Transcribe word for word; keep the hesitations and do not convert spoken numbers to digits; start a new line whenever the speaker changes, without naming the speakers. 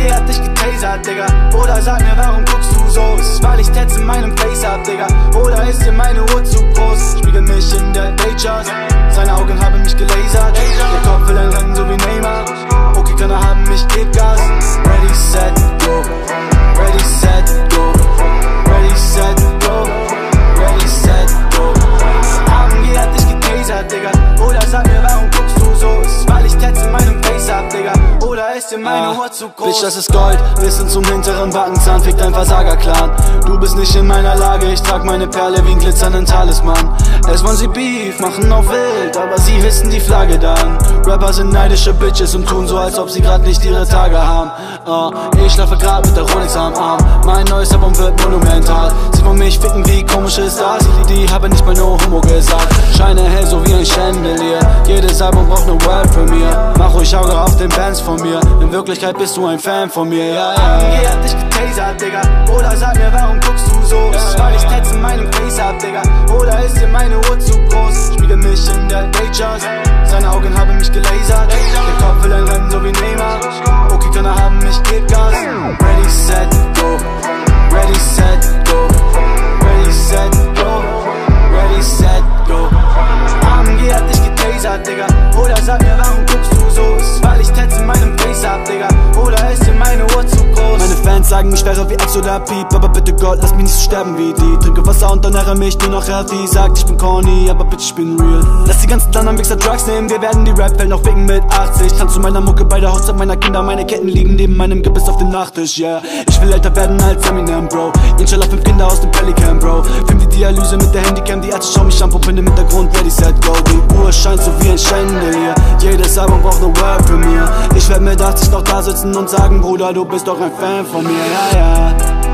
G hat dich getasert, Digga. Oder sag mir, warum guckst du so? Ist es, weil ich Tats in meinem Face hab, Digga? Oder ist dir meine Uhr zu groß? Spiegel mich in der Daychart, seine Augen haben mich gelasert. Der Kopf will ein Rennen, so wie Neymar. Okay, Könner haben mich, geb Gas. Ready, set, go. Ready, set, go. Ready, set, go. Ready, set, go. A M G hat dich getasert, Digga. Oder sag mir, warum guckst du so? Ist es, weil ich Tats in meinem Face hab, Digga? Oder ist dir meine Uhr zu groß?
Bitch, das ist Gold, wir sind zum hinteren Backenzahn. Fick dein Versager-Clan. Du bist nicht in meiner Lage, ich trag meine Perle wie ein glitzernden Talisman. Es wollen sie Beef, machen auf wild, aber sie hissen die Flagge dann. Rapper sind neidische Bitches und tun so, als ob sie grad nicht ihre Tage haben. uh, Ich schlafe grad mit der Rolex am Arm. Mein neues Album wird monumental. Sie wollen mich ficken, wie komisch ist das? Die haben nicht mal no homo gesagt. Scheine hell so wie ein Chandelier. Jedes Album braucht ne World Premiere. Mach ruhig Auge auf den Bands von mir. In Wirklichkeit bist du ein Fan von mir, ja, ja.
A M G hat dich getasert, Digga. Oder sag mir, warum guckst du so? Ist es, weil ich Tats in meinem Face hab, Digga? Oder ist dir meine Uhr zu groß? Spiegel mich in der Daychart, seine Augen haben mich gelasert. Der Kopf will ein Rennen, so wie Neymar. Okay, Könner haben mich, geb Gas. Ready, set, go. Ready, set, go. Ready, set, go. Ready, set, go. A M G hat dich getasert, Digga. Oder sag mir, warum guckst du so? Ist es, weil ich Tats in meinem Face hab, Digga? Oder ist dir meine Uhr zu groß?
Meine Fans sagen, ich wäre wie Ex oder Piep, aber bitte Gott, lass mich nicht so sterben wie die. Trinke Wasser und ernähre mich nur noch healthy. Sagt, ich bin corny, aber bitch, ich bin real. Lass die ganzen anderen Wichser Drugs nehmen, wir werden die Rap-Welt noch ficken mit achtzig. Tanz zu meiner Mucke bei der Hochzeit meiner Kinder, meine Ketten liegen neben meinem Gebiss auf dem Nachttisch, yeah. Ich will älter werden als Eminem, Bro. Inshallah fünf Kinder aus dem Pelican, Bro. Film die Dialyse mit der Handycam, die Ärzte schauen mich an, Pumpe im Hintergrund, ready, set, go. Die Uhr scheint so wie ein Chandelier. Jedes Album braucht ne World Premiere. Ich werd mit achtzig noch da sitzen und sagen, Bruder, du bist doch ein Fan von mir, ja, ja.